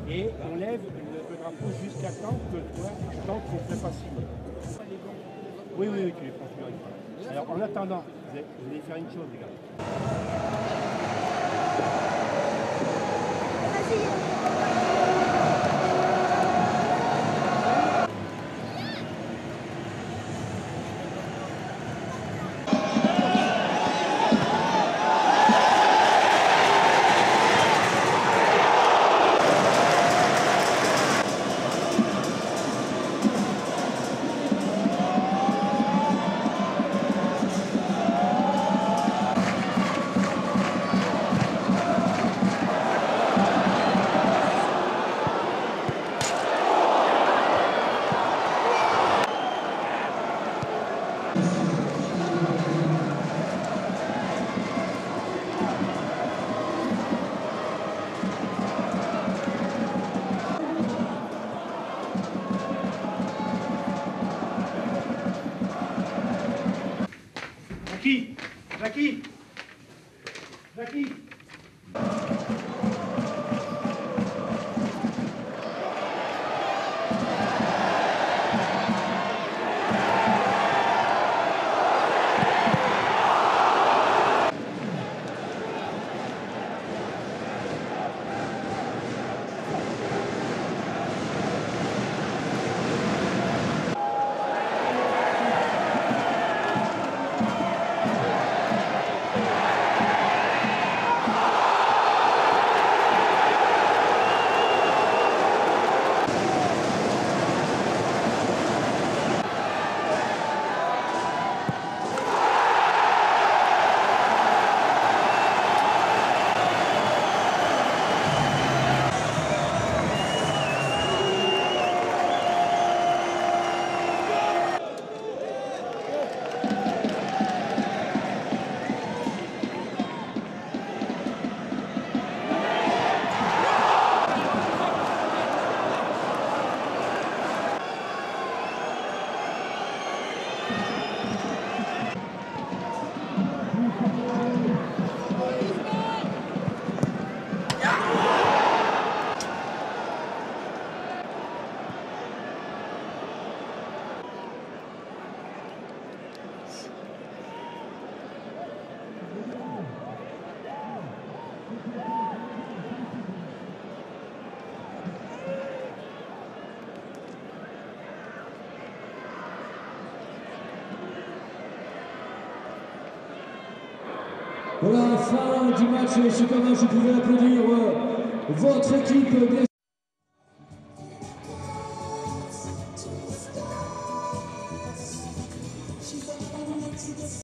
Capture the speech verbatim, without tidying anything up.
et on lève le, le drapeau jusqu'à temps que toi, tant qu'on ne fait pas signer. Oui, oui, oui, tu les prends plus une fois. Alors en attendant, vous allez, vous allez faire une chose, les gars. Jackie, Jackie, Jackie. Voilà, fin du match. Super, je pouvais applaudir euh, votre équipe.